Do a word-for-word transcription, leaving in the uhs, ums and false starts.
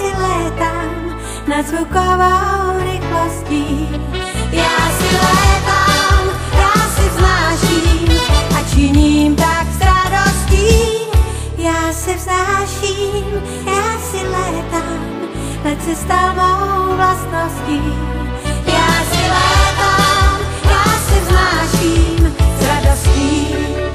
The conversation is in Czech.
si létám nad zvukovou rychlostí. Já si létám, já si vznáším a činím tak s radostí. Já si vznáším, já si létám, let se stal mou vlastností. Já si létám, já si vznáším s radostí.